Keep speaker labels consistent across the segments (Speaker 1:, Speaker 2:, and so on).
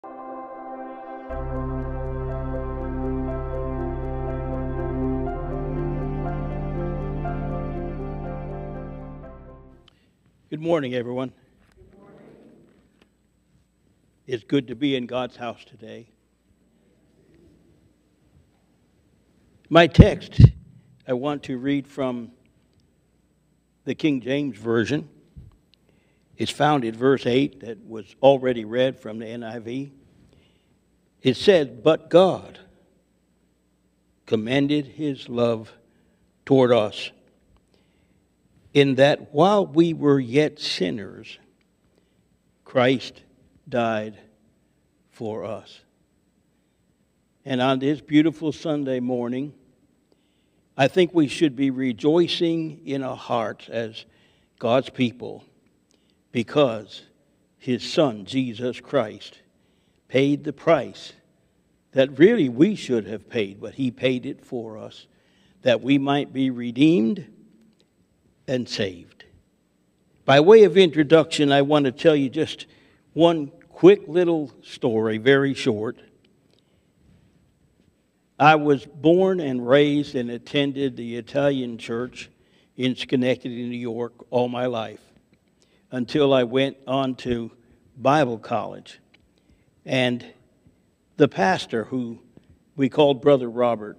Speaker 1: Good morning, everyone. Good morning. It's good to be in God's house today. My text, I want to read from the King James Version. It's found in verse 8 that was already read from the NIV. It said, "But God commended his love toward us, in that while we were yet sinners, Christ died for us." And on this beautiful Sunday morning, I think we should be rejoicing in our hearts as God's people because his Son, Jesus Christ, paid the price that really we should have paid, but he paid it for us, that we might be redeemed and saved. By way of introduction, I want to tell you just one quick little story, very short. I was born and raised and attended the Italian church in Schenectady, New York, all my life, until I went on to Bible college. And the pastor, who we called Brother Robert,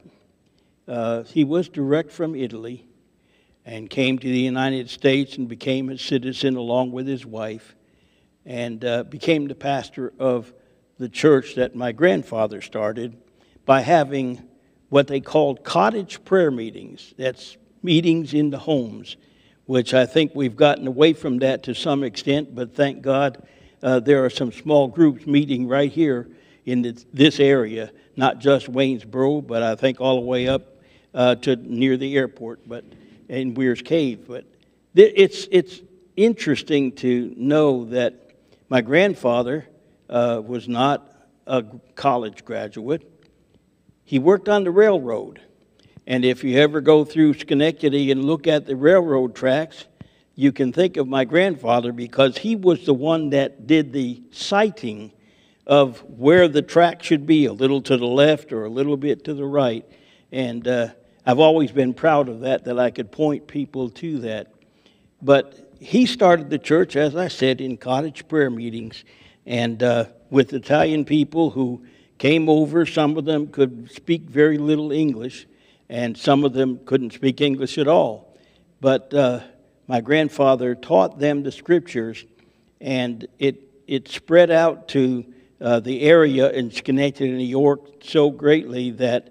Speaker 1: he was direct from Italy, and came to the United States and became a citizen along with his wife, and became the pastor of the church that my grandfather started by having what they called cottage prayer meetings. That's meetings in the homes, which I think we've gotten away from that to some extent, but thank God there are some small groups meeting right here in this area, not just Waynesboro, but I think all the way up to near the airport, but in Weir's Cave. But it's interesting to know that my grandfather was not a college graduate. He worked on the railroad. And if you ever go through Schenectady and look at the railroad tracks, you can think of my grandfather because he was the one that did the sighting of where the track should be, a little to the left or a little bit to the right. And I've always been proud of that I could point people to that. But he started the church, as I said, in cottage prayer meetings, and with Italian people who came over. Some of them could speak very little English, and some of them couldn't speak English at all. But my grandfather taught them the scriptures, and it spread out to the area in Schenectady, New York, so greatly that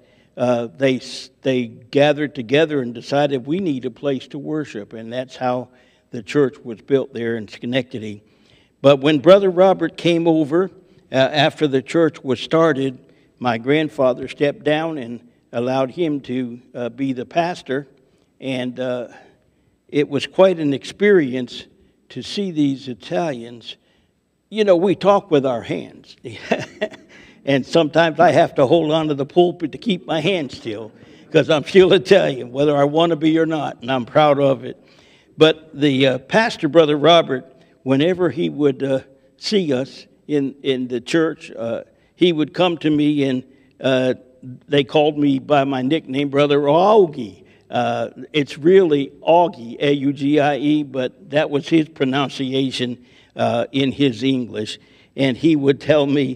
Speaker 1: they gathered together and decided we need a place to worship, and that's how the church was built there in Schenectady. But when Brother Robert came over, after the church was started, my grandfather stepped down and allowed him to be the pastor, and it was quite an experience to see these Italians. You know, we talk with our hands. And sometimes I have to hold on to the pulpit to keep my hands still because I'm still Italian, whether I want to be or not, and I'm proud of it. But the pastor, Brother Robert, whenever he would see us in the church, he would come to me, and they called me by my nickname, Brother Augie. It's really Augie, A-U-G-I-E, but that was his pronunciation in his English. And he would tell me,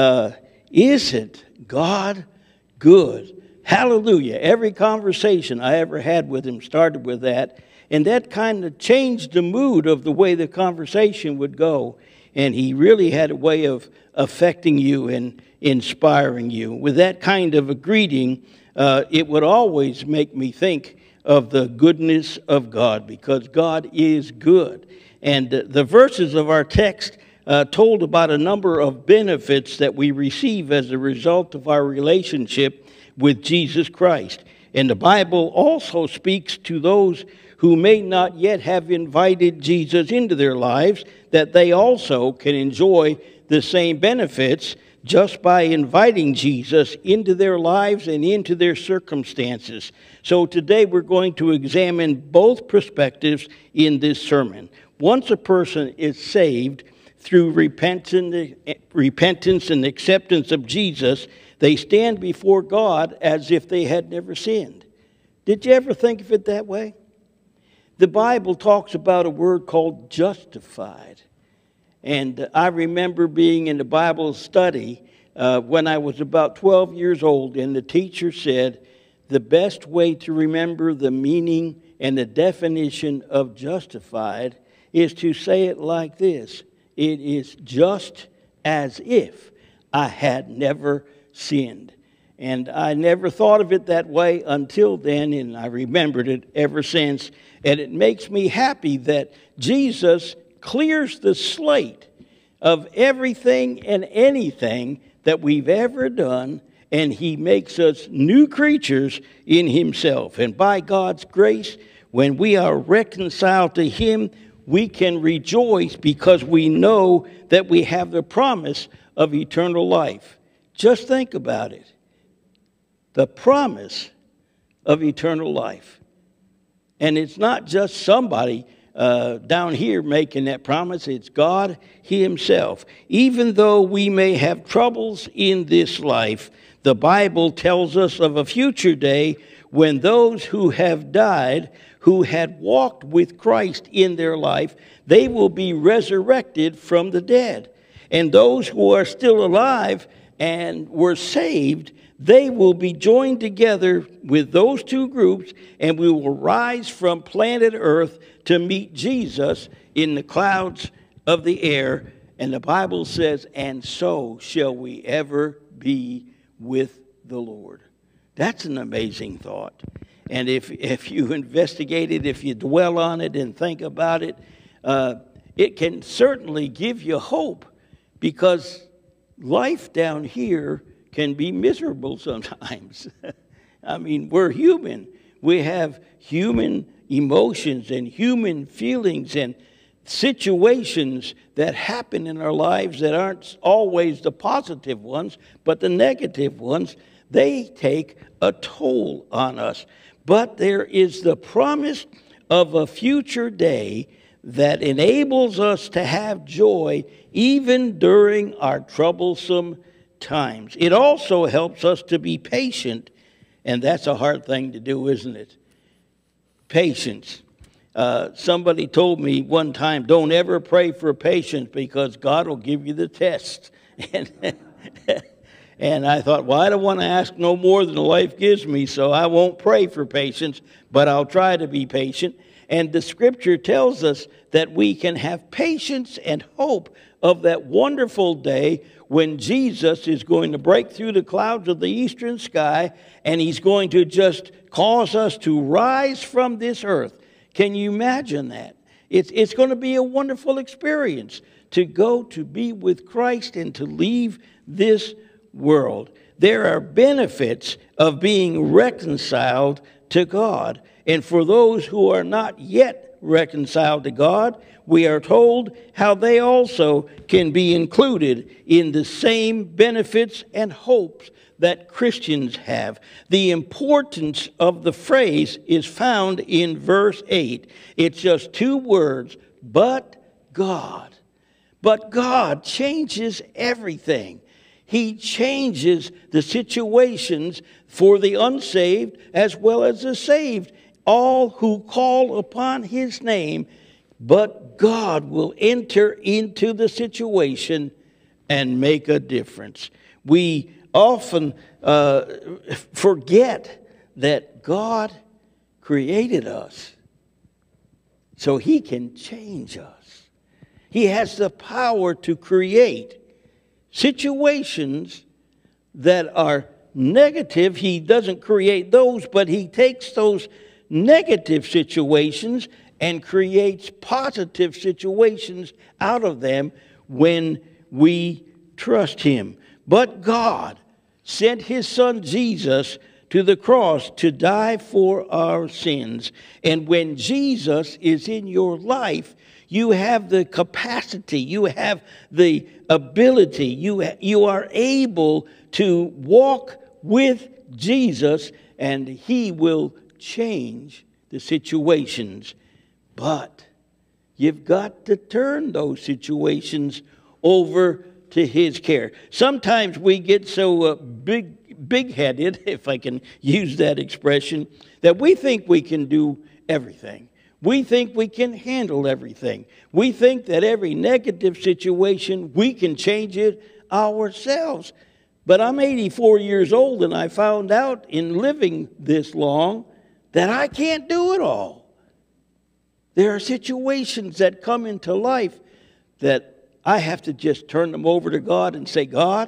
Speaker 1: "Isn't God good?" Hallelujah. Every conversation I ever had with him started with that. And that kind of changed the mood of the way the conversation would go. And he really had a way of affecting you and inspiring you. With that kind of a greeting, it would always make me think of the goodness of God, because God is good. And the verses of our text told about a number of benefits that we receive as a result of our relationship with Jesus Christ. And the Bible also speaks to those who may not yet have invited Jesus into their lives, that they also can enjoy the same benefits just by inviting Jesus into their lives and into their circumstances. So today we're going to examine both perspectives in this sermon. Once a person is saved through repentance and acceptance of Jesus, they stand before God as if they had never sinned. Did you ever think of it that way? The Bible talks about a word called justified. And I remember being in the Bible study when I was about 12 years old, and the teacher said, the best way to remember the meaning and the definition of justified is to say it like this: it is just as if I had never sinned. And I never thought of it that way until then, and I remembered it ever since. And it makes me happy that Jesus clears the slate of everything and anything that we've ever done, and he makes us new creatures in himself. And by God's grace, when we are reconciled to him, we can rejoice because we know that we have the promise of eternal life. Just think about it. The promise of eternal life. And it's not just somebody down here making that promise. It's God himself. Even though we may have troubles in this life, the Bible tells us of a future day when those who have died, who had walked with Christ in their life, they will be resurrected from the dead. And those who are still alive and were saved, they will be joined together with those two groups, and we will rise from planet Earth to meet Jesus in the clouds of the air. And the Bible says, and so shall we ever be with the Lord. That's an amazing thought. And if you investigate it, if you dwell on it and think about it, it can certainly give you hope, because life down here can be miserable sometimes. I mean, we're human. We have human emotions and human feelings and situations that happen in our lives that aren't always the positive ones, but the negative ones. They take a toll on us. But there is the promise of a future day that enables us to have joy even during our troublesome times. It also helps us to be patient, and that's a hard thing to do, isn't it? Patience. Somebody told me one time, don't ever pray for patience because God will give you the test. And I thought, well, I don't want to ask no more than life gives me, so I won't pray for patience, but I'll try to be patient. And the Scripture tells us that we can have patience and hope of that wonderful day when Jesus is going to break through the clouds of the eastern sky, and he's going to just cause us to rise from this earth. Can you imagine that? It's going to be a wonderful experience to go to be with Christ and to leave this world. There are benefits of being reconciled to God. And for those who are not yet reconciled to God, we are told how they also can be included in the same benefits and hopes that Christians have. The importance of the phrase is found in verse 8. It's just two words, but God. But God changes everything. He changes the situations for the unsaved as well as the saved. All who call upon his name, but God will enter into the situation and make a difference. We often forget that God created us so he can change us. He has the power to create situations that are negative. He doesn't create those, but he takes those negative situations and creates positive situations out of them when we trust him. But God sent his son Jesus to the cross to die for our sins. And when Jesus is in your life, you have the capacity, you have the ability, you are able to walk with Jesus, and he will change the situations. But you've got to turn those situations over to his care. Sometimes we get so big-headed, if I can use that expression, that we think we can do everything. We think we can handle everything. We think that every negative situation, we can change it ourselves. But I'm 84 years old, and I found out in living this long that I can't do it all. There are situations that come into life that I have to just turn them over to God and say, God,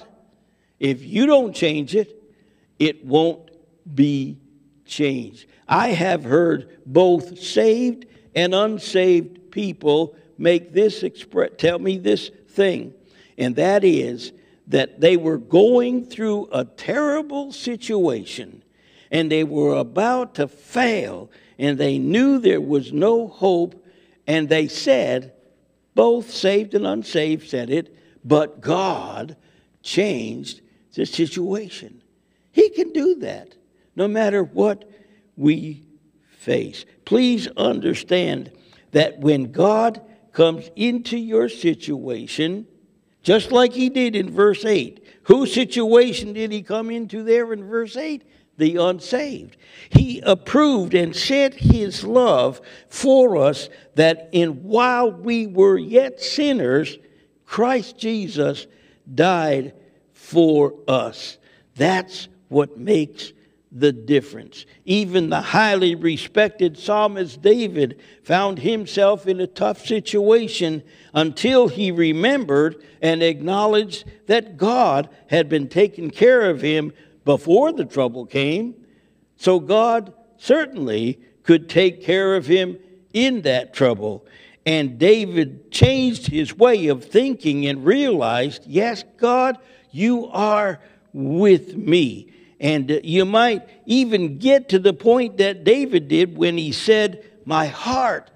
Speaker 1: if you don't change it, it won't be changed. I have heard both saved and unsaved people make this tell me this thing, and that is that they were going through a terrible situation and they were about to fail and they knew there was no hope, and they said, both saved and unsaved said it, but God changed the situation. He can do that no matter what we face. Please understand that when God comes into your situation, just like he did in verse 8. Whose situation did he come into there in verse 8? The unsaved. He approved and sent his love for us, that while we were yet sinners, Christ Jesus died for us. That's what makes the difference. Even the highly respected psalmist David found himself in a tough situation until he remembered and acknowledged that God had been taking care of him before the trouble came. So God certainly could take care of him in that trouble. And David changed his way of thinking and realized, yes, God, you are with me. And you might even get to the point that David did when he said, my heart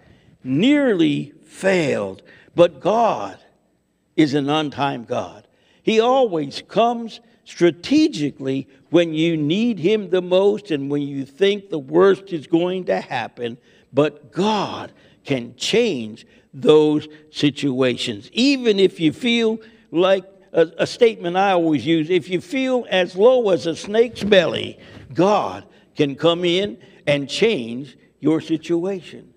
Speaker 1: nearly failed. But God is an on-time God. He always comes strategically when you need him the most and when you think the worst is going to happen. But God can change those situations. Even if you feel like a statement I always use, if you feel as low as a snake's belly, God can come in and change your situation.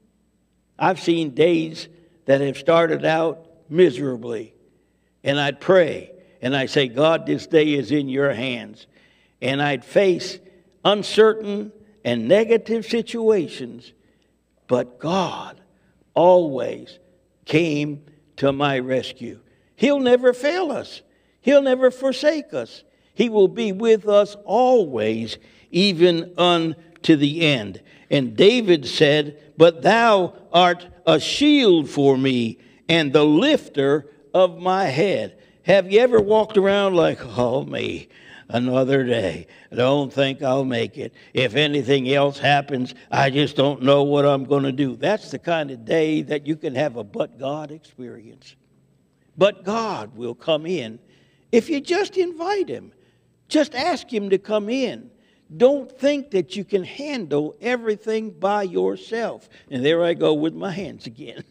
Speaker 1: I've seen days that have started out miserably, and I'd pray, and I'd say, God, this day is in your hands. And I'd face uncertain and negative situations, but God always came to my rescue. He'll never fail us. He'll never forsake us. He will be with us always, even unto the end. And David said, but thou art a shield for me and the lifter of my head. Have you ever walked around like, oh me, another day. I don't think I'll make it. If anything else happens, I just don't know what I'm going to do. That's the kind of day that you can have a but God experience. But God will come in if you just invite him. Just ask him to come in. Don't think that you can handle everything by yourself. And there I go with my hands again.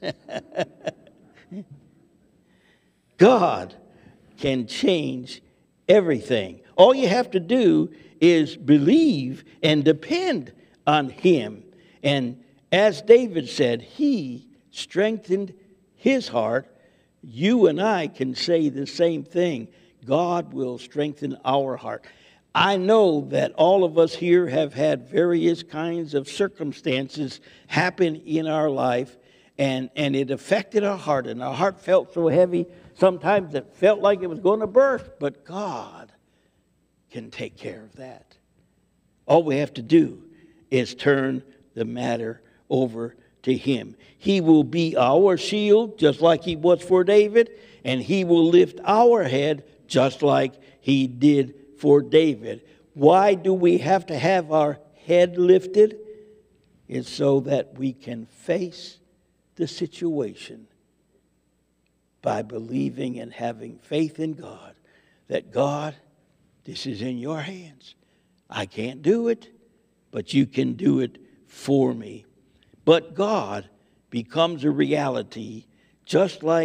Speaker 1: God can change everything. All you have to do is believe and depend on him. And as David said, he strengthened his heart. You and I can say the same thing. God will strengthen our heart. I know that all of us here have had various kinds of circumstances happen in our life, and it affected our heart, and our heart felt so heavy. Sometimes it felt like it was going to burst, but God can take care of that. All we have to do is turn the matter over to him. He will be our shield, just like he was for David, and he will lift our head, just like he did for David. Why do we have to have our head lifted? It's so that we can face the situation by believing and having faith in God, that God, this is in your hands. I can't do it, but you can do it for me. But God becomes a reality, just like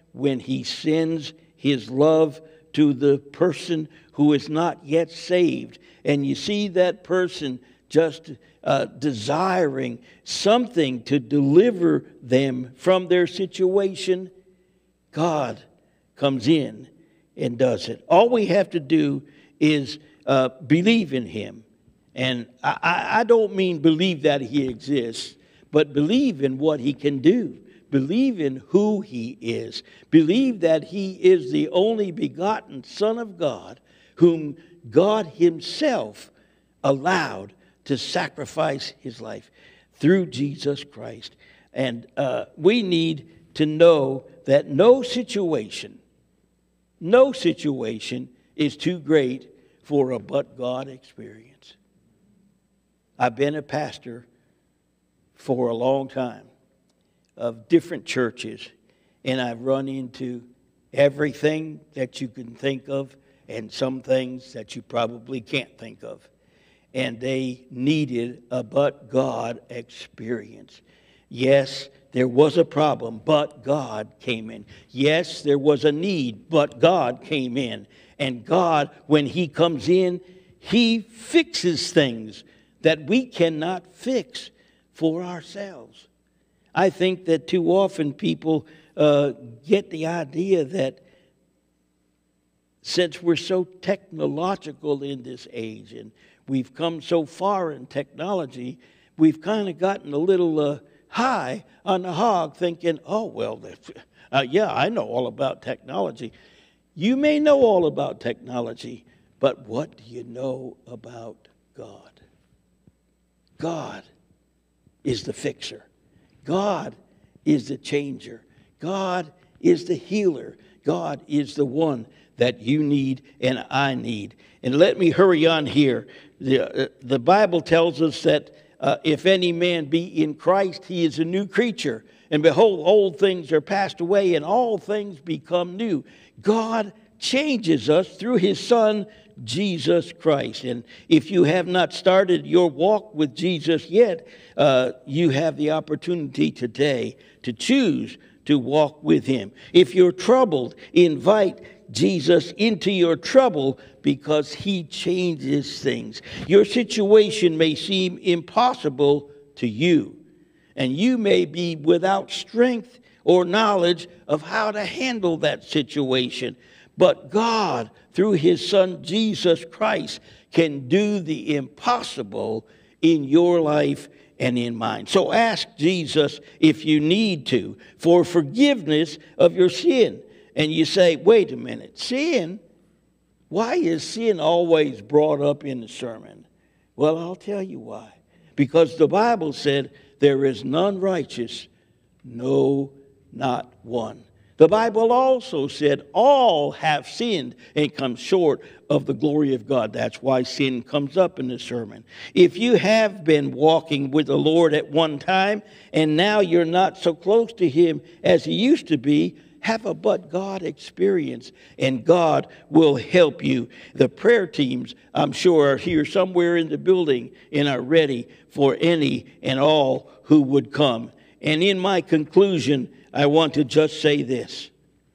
Speaker 1: when he sends his love to the person who is not yet saved. And you see that person just desiring something to deliver them from their situation. God comes in and does it. All we have to do is believe in him. And I don't mean believe that he exists, but believe in what he can do. Believe in who he is. Believe that he is the only begotten Son of God, whom God himself allowed to sacrifice his life through Jesus Christ. And we need to know that no situation is too great for a but God experience. I've been a pastor for a long time of different churches, and I've run into everything that you can think of and some things that you probably can't think of. And they needed a but God experience. Yes, there was a problem, but God came in. Yes, there was a need, but God came in. And God, when he comes in, he fixes things that we cannot fix for ourselves. I think that too often people get the idea that since we're so technological in this age and we've come so far in technology, we've kind of gotten a little high on the hog thinking, oh, well, yeah, I know all about technology. You may know all about technology, but what do you know about God? God is the fixer. God is the changer. God is the healer. God is the one that you need and I need. And let me hurry on here. The Bible tells us that if any man be in Christ, he is a new creature. And behold, old things are passed away and all things become new. God changes us through his Son, Jesus Christ. And if you have not started your walk with Jesus yet, you have the opportunity today to choose to walk with him. If you're troubled, invite Jesus into your trouble because he changes things. Your situation may seem impossible to you, and you may be without strength or knowledge of how to handle that situation. But God, through his Son, Jesus Christ, can do the impossible in your life and in mine. So ask Jesus, if you need to, for forgiveness of your sin. And you say, wait a minute, sin? Why is sin always brought up in the sermon? Well, I'll tell you why. Because the Bible said, there is none righteous, no, not one. The Bible also said all have sinned and come short of the glory of God. That's why sin comes up in the sermon. If you have been walking with the Lord at one time and now you're not so close to him as he used to be, have a but God experience, and God will help you. The prayer teams, I'm sure, are here somewhere in the building and are ready for any and all who would come. And in my conclusion, I want to just say this.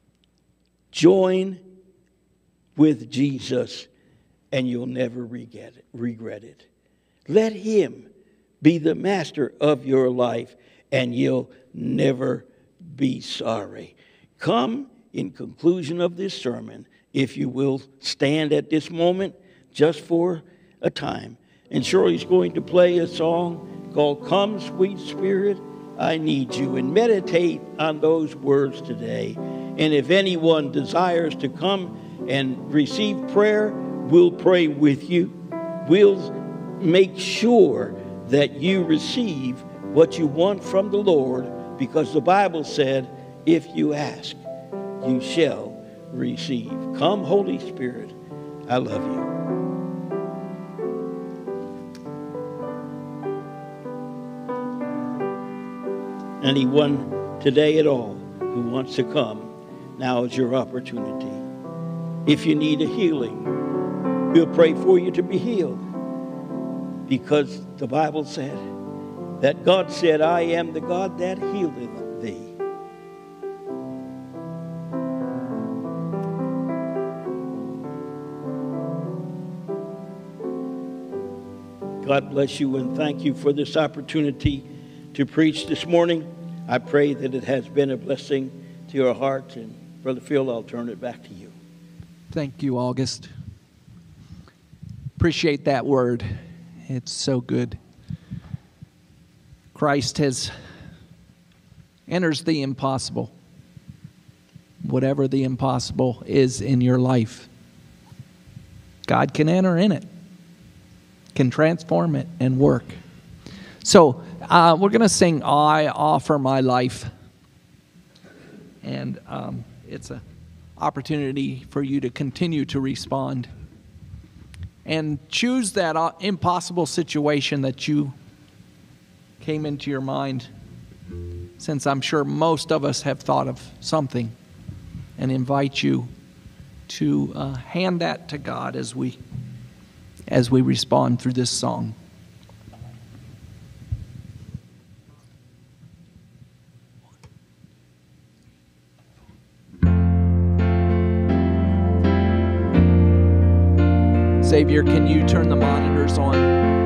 Speaker 1: Join with Jesus and you'll never regret it. Let him be the master of your life and you'll never be sorry. Come in conclusion of this sermon, if you will stand at this moment just for a time. And Shirley's going to play a song called Come Sweet Spirit, I Need You, and meditate on those words today. And if anyone desires to come and receive prayer, we'll pray with you. We'll make sure that you receive what you want from the Lord, because the Bible said, if you ask, you shall receive. Come, Holy Spirit, I love you. Anyone today at all who wants to come, now is your opportunity. If you need a healing, we'll pray for you to be healed. Because the Bible said that God said, I am the God that healeth thee. God bless you, and thank you for this opportunity to preach this morning. I pray that it has been a blessing to your heart. And Brother Phil, I'll turn it back to you.
Speaker 2: Thank you, August. Appreciate that word. It's so good. Christ enters the impossible. Whatever the impossible is in your life, God can enter in it, can transform it and work. So we're going to sing I Offer My Life. And it's an opportunity for you to continue to respond. And choose that impossible situation that you came into your mind, since I'm sure most of us have thought of something, and invite you to hand that to God as we respond through this song. Savior, can you turn the monitors on?